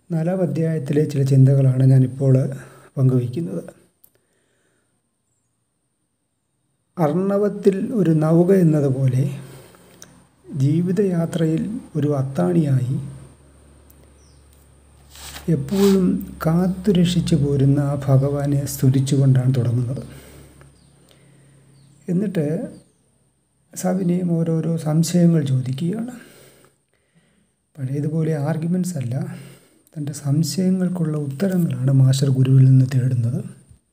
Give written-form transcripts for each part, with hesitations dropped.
4-ാം അധ്യായത്തിലെ ചില ചിന്തകളാണ് ഞാനിപ്പോൾ പങ്കുവയ്ക്കുന്നത്. അർണവത്തിൽ ഒരു നൗക എന്നതുപോലെ ജീവിതയാത്രയിൽ ഒരു അത്താണിയായി എപ്പോഴും കാത്തുരക്ഷിച്ചു പോരുന്ന ആ ഭഗവാനെ സ്തുതിച്ചുകൊണ്ടാണ് തുടങ്ങുന്നത്. എന്നിട്ട് സവിനയം ഓരോരോ സംശയങ്ങൾ ചോദിക്കുകയാണ്. പഴയതുപോലെ ആർഗ്യുമെൻറ്റ്സ് അല്ല, തൻ്റെ സംശയങ്ങൾക്കുള്ള ഉത്തരങ്ങളാണ് മാസ്റ്റർ ഗുരുവിൽ നിന്ന് തേടുന്നത്.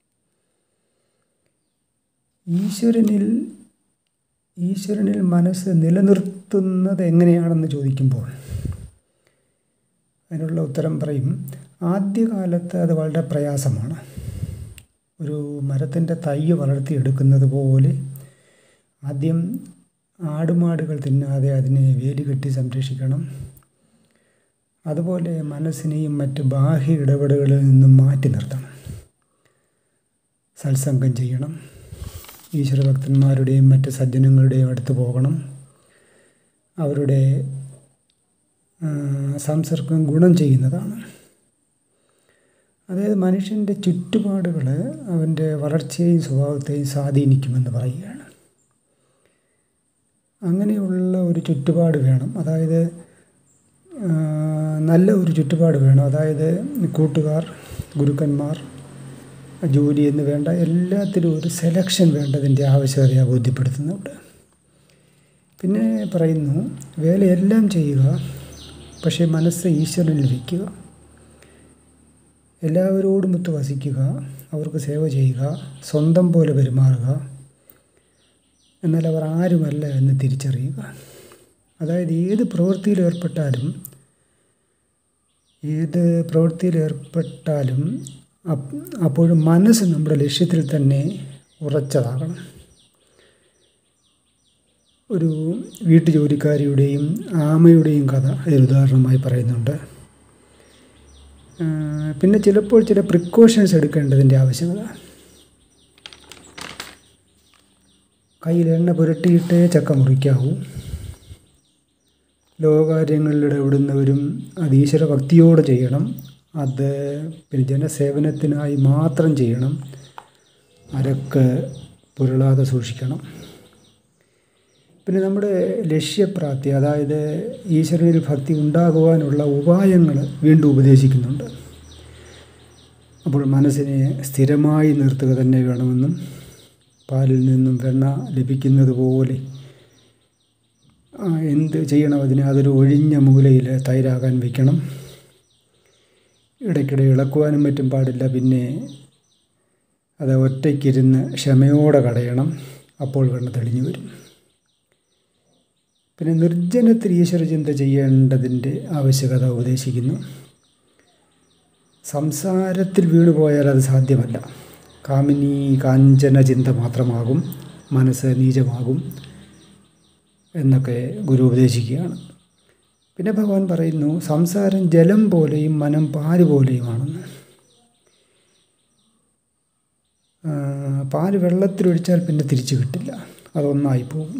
ഈശ്വരനിൽ മനസ്സ് നിലനിർത്തുന്നത് എങ്ങനെയാണെന്ന് ചോദിക്കുമ്പോൾ അതിനുള്ള ഉത്തരം പറയും, ആദ്യകാലത്ത് അത് വളരെ പ്രയാസമാണ്. ഒരു മരത്തിൻ്റെ തൈ വളർത്തിയെടുക്കുന്നത് പോലെ ആദ്യം ആടുമാടുകൾ തിന്നാതെ അതിനെ വേലി കെട്ടി സംരക്ഷിക്കണം. അതുപോലെ മനസ്സിനെയും മറ്റ് ബാഹ്യ ഇടപെടലുകളിൽ നിന്നും മാറ്റി നിർത്തണം. സത്സംഗം ചെയ്യണം. ഈശ്വരഭക്തന്മാരുടെയും മറ്റ് സജ്ജനങ്ങളുടെയും അടുത്ത് പോകണം. അവരുടെ സംസർഗം ഗുണം ചെയ്യുന്നതാണ്. അതായത് മനുഷ്യൻ്റെ ചുറ്റുപാടുകൾ അവൻ്റെ വളർച്ചയെയും സ്വഭാവത്തെയും സ്വാധീനിക്കുമെന്ന് പറയുകയാണ്. അങ്ങനെയുള്ള ഒരു ചുറ്റുപാട് വേണം. അതായത് നല്ല ഒരു ചുറ്റുപാട് വേണം. അതായത് കൂട്ടുകാർ, ഗുരുക്കന്മാർ, ജോലി എന്ന് വേണ്ട എല്ലാത്തിലും ഒരു സെലക്ഷൻ വേണ്ടതിൻ്റെ ആവശ്യകതയെ ബോധ്യപ്പെടുത്തുന്നുണ്ട്. പിന്നെ പറയുന്നു, വേലയെല്ലാം ചെയ്യുക, പക്ഷേ മനസ്സ് ഈശ്വരനിൽ വയ്ക്കുക. എല്ലാവരോടും ഒത്ത് വസിക്കുക, അവർക്ക് സേവ ചെയ്യുക, സ്വന്തം പോലെ പെരുമാറുക, എന്നാൽ അവർ ആരുമല്ല എന്ന് തിരിച്ചറിയുക. അതായത് ഏത് പ്രവൃത്തിയിൽ ഏർപ്പെട്ടാലും അപ്പോഴും മനസ്സ് നമ്മുടെ ലക്ഷ്യത്തിൽ തന്നെ ഉറച്ചതാകണം. ഒരു വീട്ടുജോലിക്കാരിയുടെയും ആമയുടെയും കഥ ഇതിന് ഉദാഹരണമായി പറയുന്നുണ്ട്. പിന്നെ ചിലപ്പോൾ ചില പ്രിക്കോഷൻസ് എടുക്കേണ്ടതിൻ്റെ ആവശ്യകത. കയ്യിൽ എണ്ണ പുരട്ടിയിട്ടേ ചക്ക മുറിക്കാവൂ. ലോകകാര്യങ്ങളിൽ ഇടപെടുന്നവരും അത് ഈശ്വരഭക്തിയോടെ ചെയ്യണം. അത് പിന്നെ ജനസേവനത്തിനായി മാത്രം ചെയ്യണം. അരക്ക് പുരളാതെ സൂക്ഷിക്കണം. പിന്നെ നമ്മുടെ ലക്ഷ്യപ്രാപ്തി, അതായത് ഈശ്വരനിൽ ഭക്തി ഉണ്ടാകുവാനുള്ള ഉപായങ്ങൾ വീണ്ടും ഉപദേശിക്കുന്നുണ്ട്. അപ്പോൾ മനസ്സിനെ സ്ഥിരമായി നിർത്തുക തന്നെ വേണമെന്നും, പാലിൽ നിന്നും വെണ്ണ ലഭിക്കുന്നത് പോലെ എന്ത് ചെയ്യണം, അതൊരു ഒഴിഞ്ഞ മൂലയിൽ തൈരാകാൻ വയ്ക്കണം. ഇടയ്ക്കിടെ ഇളക്കുവാനും മറ്റും പാടില്ല. പിന്നെ അത് ഒറ്റയ്ക്കിരുന്ന് ക്ഷമയോടെ കടയണം. അപ്പോൾ വെണ്ണ തെളിഞ്ഞു വരും. പിന്നെ നിർജ്ജനത്തിൽ ഈശ്വരചിന്ത ചെയ്യേണ്ടതിൻ്റെ ആവശ്യകത ഉപദേശിക്കുന്നു. സംസാരത്തിൽ വീണുപോയാൽ അത് സാധ്യമല്ല. കാമിനി കാഞ്ചന ചിന്ത മാത്രമാകും, മനസ്സ് നീചമാകും എന്നൊക്കെ ഗുരു ഉപദേശിക്കുകയാണ്. പിന്നെ ഭഗവാൻ പറയുന്നു, സംസാരം ജലം പോലെയും മനം പാല് പോലെയുമാണെന്ന്. പാല് വെള്ളത്തിലൊഴിച്ചാൽ പിന്നെ തിരിച്ചു കിട്ടില്ല, അതൊന്നായി പോകും.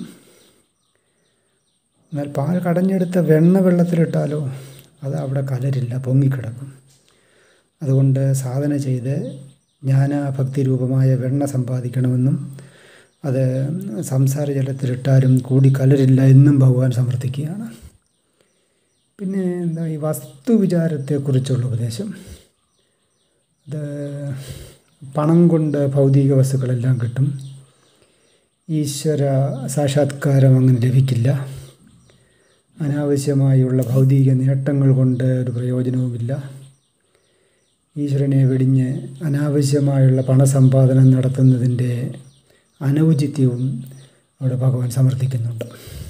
എന്നാൽ പാൽ കടഞ്ഞെടുത്ത വെണ്ണ വെള്ളത്തിലിട്ടാലോ അത് അവിടെ കലരില്ല, പൊങ്ങിക്കിടക്കും. അതുകൊണ്ട് സാധന ചെയ്ത് ജ്ഞാനഭക്തി രൂപമായ വെണ്ണ സമ്പാദിക്കണമെന്നും അത് സംസാര ജലത്തിലിട്ടാലും കൂടി കലരില്ല എന്നും ഭഗവാൻ സമർത്ഥിക്കുകയാണ്. പിന്നെ ഈ വസ്തുവിചാരത്തെക്കുറിച്ചുള്ള ഉപദേശം. അത് പണം കൊണ്ട് ഭൗതിക വസ്തുക്കളെല്ലാം കിട്ടും. ഈശ്വര സാക്ഷാത്കാരം അങ്ങനെ ലഭിക്കില്ല. അനാവശ്യമായുള്ള ഭൗതിക നേട്ടങ്ങൾ കൊണ്ട് ഒരു പ്രയോജനവുമില്ല. ഈശ്വരനെ വെടിഞ്ഞ് അനാവശ്യമായുള്ള പണസമ്പാദനം നടത്തുന്നതിൻ്റെ അനൗചിത്യവും അവിടെ ഭഗവാൻ സമർത്ഥിക്കുന്നുണ്ട്.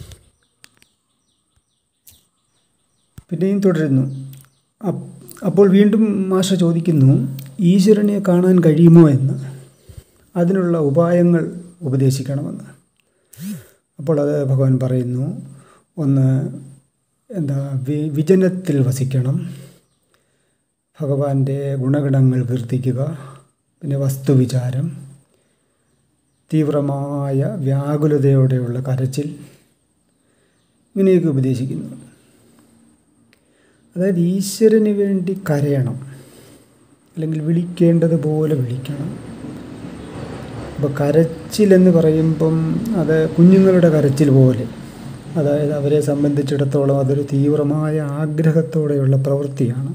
പിന്നെയും തുടരുന്നു. അപ്പോൾ വീണ്ടും മാസ്റ്റർ ചോദിക്കുന്നു, ഈശ്വരനെ കാണാൻ കഴിയുമോ എന്ന്, അതിനുള്ള ഉപായങ്ങൾ ഉപദേശിക്കണമെന്ന്. അപ്പോൾ അത് ഭഗവാൻ പറയുന്നു, ഒന്ന് വിജനത്തിൽ വസിക്കണം, ഭഗവാന്റെ ഗുണഗണങ്ങൾ കീർത്തിക്കുക, പിന്നെ വസ്തുവിചാരം, തീവ്രമായ വ്യാകുലതയോടെയുള്ള കരച്ചിൽ, ഇങ്ങനെയൊക്കെ ഉപദേശിക്കുന്നു. അതായത് ഈശ്വരന് വേണ്ടി കരയണം, അല്ലെങ്കിൽ വിളിക്കേണ്ടതുപോലെ വിളിക്കണം. അപ്പോൾ കരച്ചിലെന്ന് പറയുമ്പം അത് കുഞ്ഞുങ്ങളുടെ കരച്ചിൽ പോലെ, അതായത് അവരെ സംബന്ധിച്ചിടത്തോളം അതൊരു തീവ്രമായ ആഗ്രഹത്തോടെയുള്ള പ്രവൃത്തിയാണ്.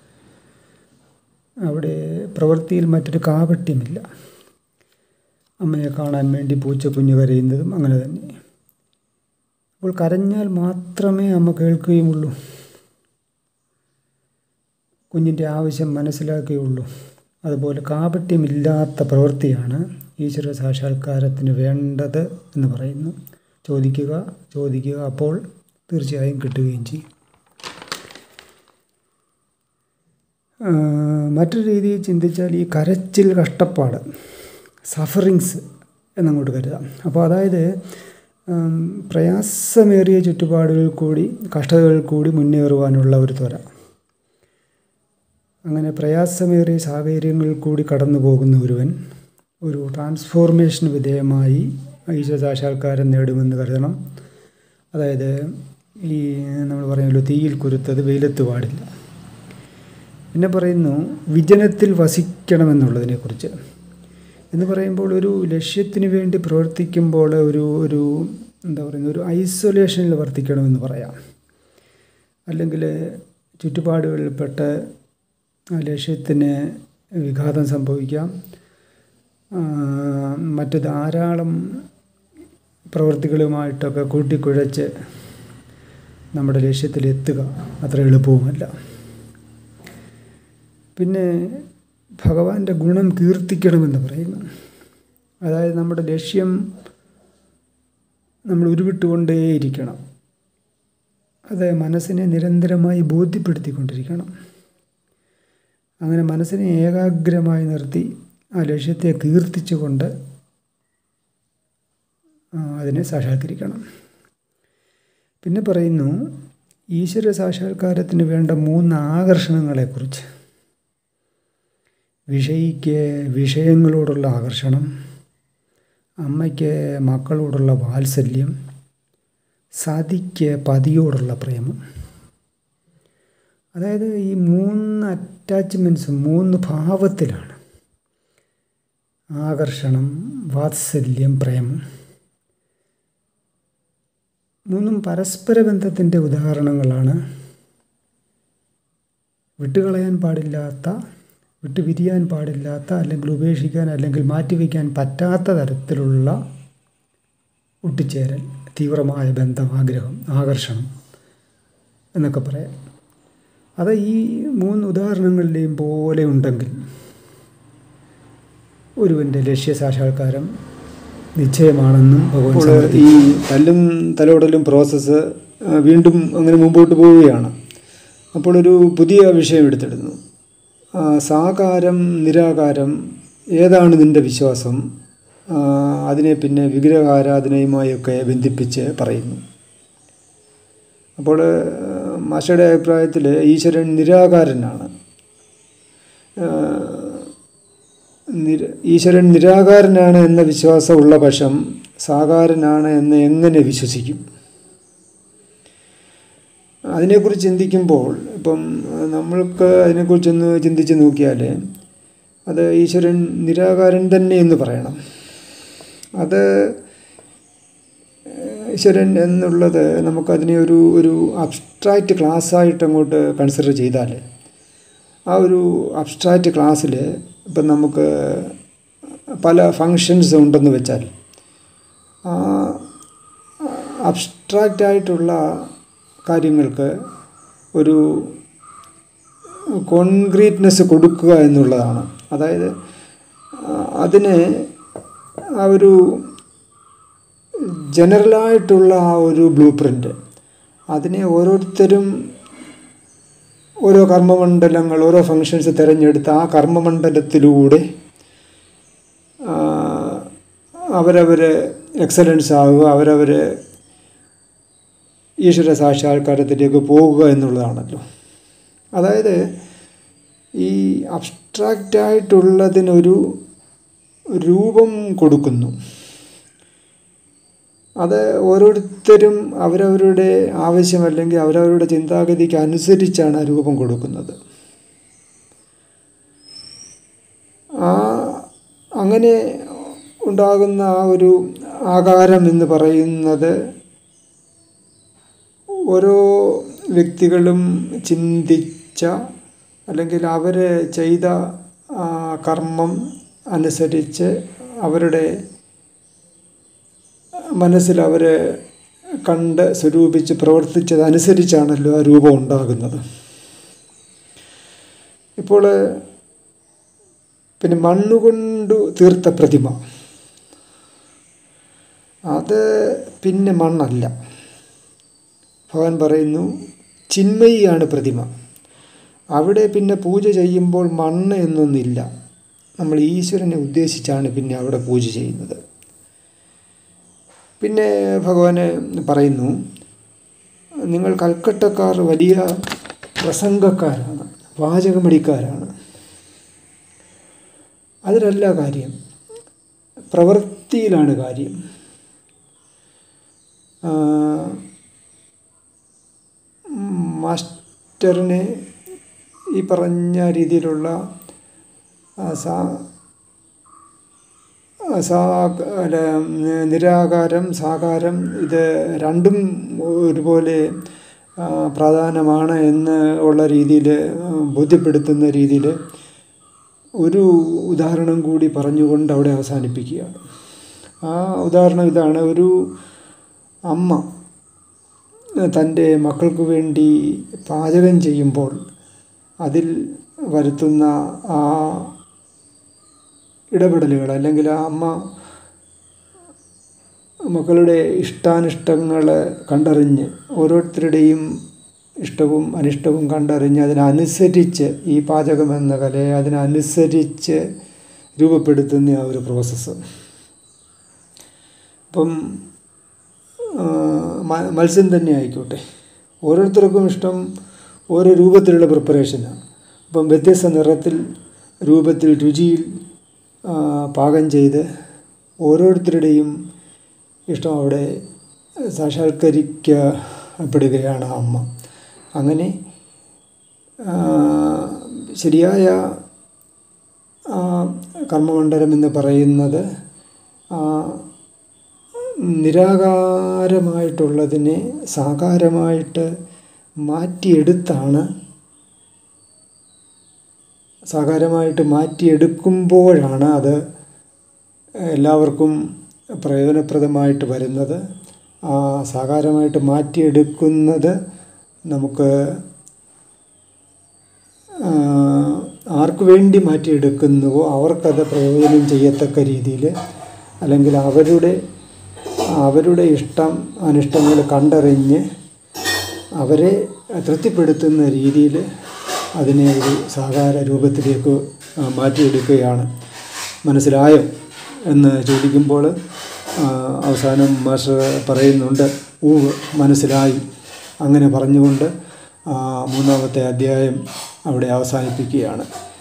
അവിടെ പ്രവൃത്തിയിൽ മറ്റൊരു കാപട്യമില്ല. അമ്മയെ കാണാൻ വേണ്ടി പൂച്ചക്കുഞ്ഞ് കരയുന്നതും അങ്ങനെ തന്നെ. അപ്പോൾ കരഞ്ഞാൽ മാത്രമേ അമ്മ കേൾക്കുകയുമുള്ളൂ, കുഞ്ഞിൻ്റെ ആവശ്യം മനസ്സിലാക്കുകയുള്ളൂ. അതുപോലെ കാപട്യമില്ലാത്ത പ്രവൃത്തിയാണ് ഈശ്വര സാക്ഷാത്കാരത്തിന് വേണ്ടത് എന്ന് പറയുന്നു. ചോദിക്കുക, അപ്പോൾ തീർച്ചയായും കിട്ടുകയും ചെയ്യും. മറ്റൊരു രീതിയിൽ ചിന്തിച്ചാൽ ഈ കരച്ചിൽ, കഷ്ടപ്പാട്, സഫറിങ്സ് എന്നങ്ങോട്ട് കരുതാം. അപ്പോൾ അതായത് പ്രയാസമേറിയ ചുറ്റുപാടുകളിൽ കൂടി, കഷ്ടതകളിൽ കൂടി മുന്നേറുവാനുള്ള ഒരു ത്വര. അങ്ങനെ പ്രയാസമേറിയ സാഹചര്യങ്ങളിൽ കൂടി കടന്നു പോകുന്ന ഒരുവൻ ഒരു ട്രാൻസ്ഫോർമേഷന് വിധേയമായി ഈശ്വര സാക്ഷാത്കാരം നേടുമെന്ന് കരുതണം. അതായത് ഈ നമ്മൾ പറയുമല്ലോ, തീയിൽ കുരുത്തത് വെയിലത്ത് പാടില്ല. പിന്നെ പറയുന്നു വിജനത്തിൽ വസിക്കണമെന്നുള്ളതിനെക്കുറിച്ച്. എന്ന് പറയുമ്പോൾ ഒരു ലക്ഷ്യത്തിന് വേണ്ടി പ്രവർത്തിക്കുമ്പോൾ ഒരു എന്താ പറയുന്നത്, ഒരു ഐസൊലേഷനിൽ വർത്തിക്കണമെന്ന് പറയാം. അല്ലെങ്കിൽ ചുറ്റുപാടുകളിൽപ്പെട്ട് ആ ലക്ഷ്യത്തിന് വിഘാതം സംഭവിക്കാം. മറ്റ് ധാരാളം പ്രവൃത്തികളുമായിട്ടൊക്കെ കൂട്ടിക്കുഴച്ച് നമ്മുടെ ലക്ഷ്യത്തിലെത്തുക അത്ര എളുപ്പവുമല്ല. പിന്നെ ഭഗവാന്റെ ഗുണം കീർത്തിക്കണമെന്ന് പറയുന്നു. അതായത് നമ്മുടെ ലക്ഷ്യം നമ്മൾ ഉരുവിട്ടുകൊണ്ടേയിരിക്കണം. അത് മനസ്സിനെ നിരന്തരമായി ബോധ്യപ്പെടുത്തിക്കൊണ്ടിരിക്കണം. അങ്ങനെ മനസ്സിനെ ഏകാഗ്രമായി നിർത്തി ആ ലക്ഷ്യത്തെ കീർത്തിച്ചുകൊണ്ട് അതിനെ സാക്ഷാത്കരിക്കണം. പിന്നെ പറയുന്നു ഈശ്വര സാക്ഷാത്കാരത്തിന് വേണ്ട 3 ആകർഷണങ്ങളെക്കുറിച്ച്. വിഷയിക്ക് വിഷയങ്ങളോടുള്ള ആകർഷണം, അമ്മയ്ക്ക് മക്കളോടുള്ള വാത്സല്യം, സതിക്ക് പതിയോടുള്ള പ്രേമം. അതായത് ഈ 3 അറ്റാച്ച്മെൻറ്റ്സും 3 ഭാവത്തിലാണ്. ആകർഷണം, വാത്സല്യം, പ്രേമം. 3 പരസ്പര ബന്ധത്തിൻ്റെ ഉദാഹരണങ്ങളാണ്. വിട്ടുകളയാൻ പാടില്ലാത്ത, വിട്ടുപിരിയാൻ പാടില്ലാത്ത, അല്ലെങ്കിൽ ഉപേക്ഷിക്കാൻ, അല്ലെങ്കിൽ മാറ്റിവെക്കാൻ പറ്റാത്ത തരത്തിലുള്ള ഒട്ടിച്ചേരൽ, തീവ്രമായ ബന്ധം, ആഗ്രഹം, ആകർഷണം എന്നൊക്കെ പറയാം. അത് ഈ 3 ഉദാഹരണങ്ങളിലെയും പോലെ ഉണ്ടെങ്കിൽ ഒരുവൻ്റെ ലക്ഷ്യസാക്ഷാത്കാരം നിശ്ചയമാണെന്നും ഭഗവാൻ. ഈ തല്ലും തലോടലും പ്രോസസ്സ് വീണ്ടും അങ്ങനെ മുമ്പോട്ട് പോവുകയാണ്. അപ്പോൾ ഒരു പുതിയ വിഷയം എടുത്തിടുന്നു. സാകാരം, നിരാകാരം, ഏതാണ് നിൻ്റെ വിശ്വാസം? അതിനെ പിന്നെ വിഗ്രഹാരാധനയുമായൊക്കെ ബന്ധിപ്പിച്ച് പറയുന്നു. അപ്പോൾ മാഷയുടെ അഭിപ്രായത്തിൽ ഈശ്വരൻ നിരാകാരനാണ്. ഈശ്വരൻ നിരാകാരനാണ് എന്ന വിശ്വാസമുള്ള പക്ഷം സാകാരനാണ് എന്ന് എങ്ങനെ വിശ്വസിക്കും? അതിനെക്കുറിച്ച് ചിന്തിക്കുമ്പോൾ ഇപ്പം നമ്മൾക്ക് അതിനെക്കുറിച്ചൊന്ന് ചിന്തിച്ച് നോക്കിയാൽ അത് ഈശ്വരൻ നിരാകാരൻ തന്നെ എന്ന് പറയണം. അത് ഈശ്വരൻ എന്നുള്ളത് നമുക്കതിനെ ഒരു അബ്സ്ട്രാക്റ്റ് ക്ലാസ്സായിട്ട് അങ്ങോട്ട് കൺസിഡർ ചെയ്താൽ, ആ ഒരു അബ്സ്ട്രാക്റ്റ് ക്ലാസ്സിൽ ഇപ്പം നമുക്ക് പല ഫങ്ഷൻസ് ഉണ്ടെന്ന് വെച്ചാൽ, ആ അബ്സ്ട്രാക്റ്റായിട്ടുള്ള കാര്യങ്ങൾക്ക് ഒരു കോൺക്രീറ്റ്നെസ് കൊടുക്കുക എന്നുള്ളതാണ്. അതായത് അതിന് ആ ഒരു ജനറലായിട്ടുള്ള ആ ഒരു ബ്ലൂ പ്രിൻ്റ്, അതിനെ ഓരോരുത്തരും ഓരോ കർമ്മമണ്ഡലങ്ങൾ, ഓരോ ഫങ്ഷൻസ് തിരഞ്ഞെടുത്ത് ആ കർമ്മമണ്ഡലത്തിലൂടെ അവരവർ എക്സലൻസ് ആവുക, അവരവർ ഈശ്വര സാക്ഷാത്കാരത്തിലേക്ക് പോകുക എന്നുള്ളതാണല്ലോ. അതായത് ഈ അബ്സ്ട്രാക്റ്റായിട്ടുള്ളതിനൊരു രൂപം കൊടുക്കുന്നു. അത് ഓരോരുത്തരും അവരവരുടെ ആവശ്യം അല്ലെങ്കിൽ അവരവരുടെ ചിന്താഗതിക്ക് അനുസരിച്ചാണ് ആ രൂപം കൊടുക്കുന്നത്. അങ്ങനെ ഉണ്ടാകുന്ന ആ ഒരു ആകാരം എന്ന് പറയുന്നത് ഓരോ വ്യക്തികളും ചിന്തിച്ച അല്ലെങ്കിൽ അവർ ചെയ്ത കർമ്മം അനുസരിച്ച് അവരുടെ മനസ്സിൽ അവർ കണ്ട് സ്വരൂപിച്ച് പ്രവർത്തിച്ചതനുസരിച്ചാണല്ലോ ആ രൂപം ഉണ്ടാകുന്നത്. ഇപ്പോൾ പിന്നെ മണ്ണുകൊണ്ട് തീർത്ത പ്രതിമ, അത് പിന്നെ മണ്ണല്ല. ഭഗവാൻ പറയുന്നു ചിന്മയിയാണ് പ്രതിമ. അവിടെ പിന്നെ പൂജ ചെയ്യുമ്പോൾ മണ്ണ് എന്നൊന്നില്ല. നമ്മൾ ഈശ്വരനെ ഉദ്ദേശിച്ചാണ് പിന്നെ അവിടെ പൂജ ചെയ്യുന്നത്. പിന്നെ ഭഗവാന് പറയുന്നു, നിങ്ങൾ കൽക്കട്ടക്കാർ വലിയ പ്രസംഗക്കാരാണ്, വാചകമടിക്കാരാണ്. അതിലല്ല കാര്യം, പ്രവൃത്തിയിലാണ് കാര്യം. മാസ്റ്ററിനെ ഈ പറഞ്ഞ രീതിയിലുള്ള നിരാകാരം സാകാരം ഇത് രണ്ടും ഒരുപോലെ പ്രാധാന്യമാണ് എന്ന് ഉള്ള രീതിയിൽ ബോധ്യപ്പെടുത്തുന്ന രീതിയിൽ ഒരു ഉദാഹരണം കൂടി പറഞ്ഞുകൊണ്ട് അവിടെ അവസാനിപ്പിക്കുകയാണ്. ആ ഉദാഹരണം ഇതാണ്. ഒരു അമ്മ തൻ്റെ മക്കൾക്ക് വേണ്ടി പാചകം ചെയ്യുമ്പോൾ അതിൽ വരുത്തുന്ന ആ ഇടപെടലുകൾ, അല്ലെങ്കിൽ ആ അമ്മ മക്കളുടെ ഇഷ്ടാനിഷ്ടങ്ങൾ കണ്ടറിഞ്ഞ് ഓരോരുത്തരുടെയും ഇഷ്ടവും അനിഷ്ടവും കണ്ടറിഞ്ഞ് അതിനനുസരിച്ച് ഈ പാചകം എന്ന കലയെ അതിനനുസരിച്ച് രൂപപ്പെടുത്തുന്ന ആ ഒരു പ്രോസസ്സ്. ഇപ്പം മത്സ്യം തന്നെ ആയിക്കോട്ടെ, ഓരോരുത്തർക്കും ഇഷ്ടം ഓരോ രൂപത്തിലുള്ള പ്രിപ്പറേഷനാണ്. അപ്പം വ്യത്യസ്ത നിറത്തിൽ, രൂപത്തിൽ, രുചിയിൽ പാകം ചെയ്ത് ഓരോരുത്തരുടെയും ഇഷ്ടം അവിടെ സാക്ഷാത്കരിക്കപ്പെടുകയാണ് ആ അമ്മ. അങ്ങനെ ശരിയായ കർമ്മമണ്ഡലം എന്ന് പറയുന്നത് നിരാകാരമായിട്ടുള്ളതിനെ സാകാരമായിട്ട് മാറ്റിയെടുക്കുമ്പോഴാണ് അത് എല്ലാവർക്കും പ്രയോജനപ്രദമായിട്ട് വരുന്നത്. ആ സാകാരമായിട്ട് മാറ്റിയെടുക്കുന്നത് നമുക്ക് ആർക്ക് വേണ്ടി മാറ്റിയെടുക്കുന്നുവോ അവർക്കത് പ്രയോജനം ചെയ്യത്തക്ക രീതിയിൽ, അല്ലെങ്കിൽ അവരുടെ ഇഷ്ടം അനിഷ്ടങ്ങൾ കണ്ടറിഞ്ഞ് അവരെ തൃപ്തിപ്പെടുത്തുന്ന രീതിയിൽ അതിനെ ഒരു സാകാര രൂപത്തിലേക്ക് മാറ്റിയെടുക്കുകയാണ്. മനസ്സിലായോ എന്ന് ചോദിക്കുമ്പോൾ അവസാനം മാസ്റ്റർ പറയുന്നുണ്ട്, മനസ്സിലായി. അങ്ങനെ പറഞ്ഞുകൊണ്ട് 3-ാമത്തെ അധ്യായം അവിടെ അവസാനിപ്പിക്കുകയാണ്.